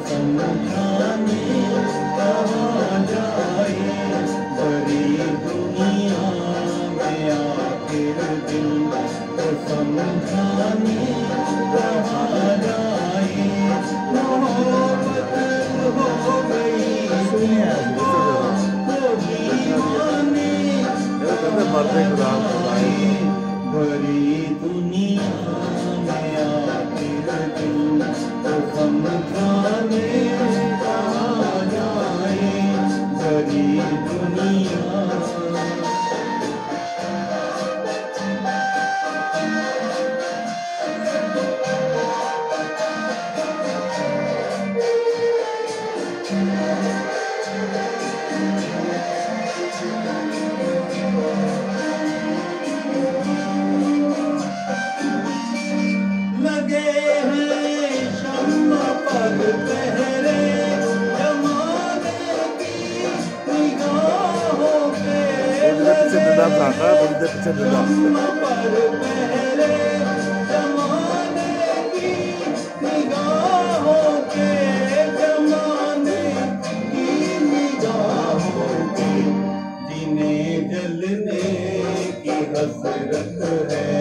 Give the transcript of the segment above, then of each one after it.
समझाने कहाँ जाए, बड़ी दुनिया में आखिर दिल को समझाने कहाँ जाए। मोहब्बत हो गई तो दीवाने कहाँ जाए, बड़ी दुनिया में आखिर दिल को समझाने कहाँ जाए, बड़ी दुनिया। लगे हैं शम्मा पर पहरे जमाने की निगाहों पे, शम्मा पर पहरे जमाने की निगाहों पे, जमाने की निगाहों पे, जिन्हें जलने की हसरत है,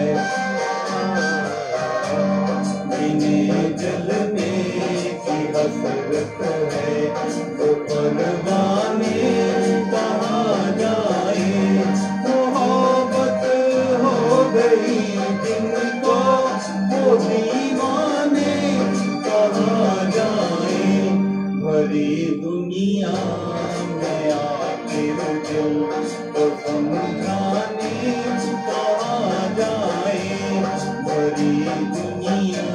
जिन्हें जलने की हसरत है, तो परवाने कहाँ जाए। मोहब्बत हो गई जिनको वो दीवाने कहाँ जाए, भरी दुनिया में आखिर दिल को समझाने कहाँ जाए, भरी दुनिया।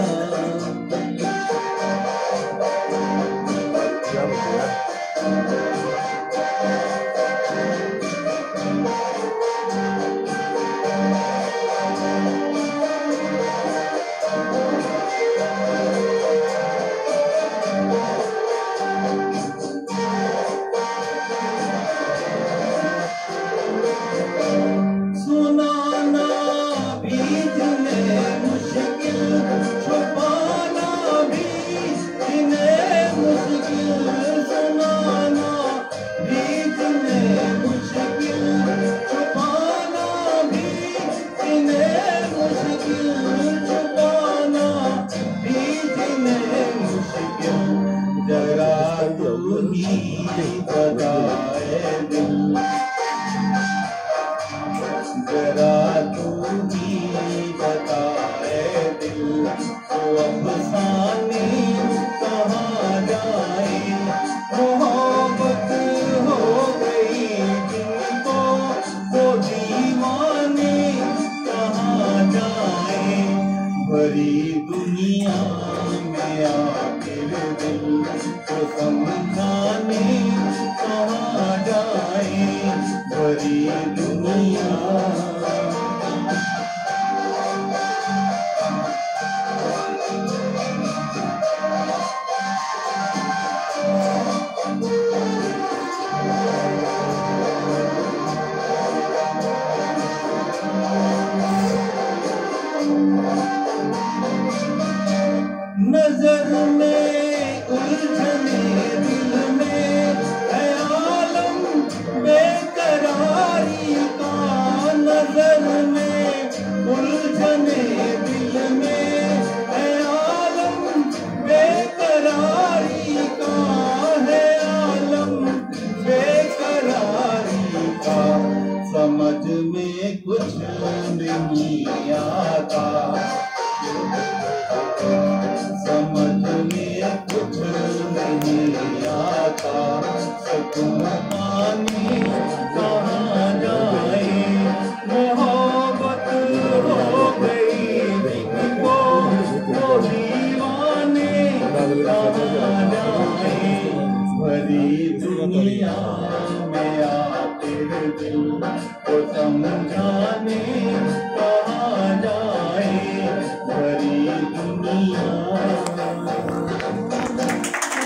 सुनाना भी जिन्हें मुश्किल, छुपाना भी जिन्हें मुश्किल, सुनाना भी जिन्हें मुश्किल, छुपाना भी जिन्हें मुश्किल, छुपाना भी जिन्हें मुश्किल। जरा तू ही बताए दिल, जरा तू ही बताए दिल, तो अफसाने कहाँ जाए। मोहब्बत हो गई जिनको वो दीवाने कहाँ जाए, भरी दुनिया में आखिर दिल को समझाने कहाँ जाए, भरी दुनिया। नजर में उलझने दिल में है आलम बेकरारी का, नजर में उलझने दिल में है आलम बेकरारी का, है आलम बेकरारी का। समझ में कुछ नहीं आता, समझ में कुछ नहीं आता, सुकून पाने कहाँ जाए। मोहब्बत हो गई जिनको वो दीवाने कहाँ जाए, भरी दुनिया में आखिर दिल को समझाने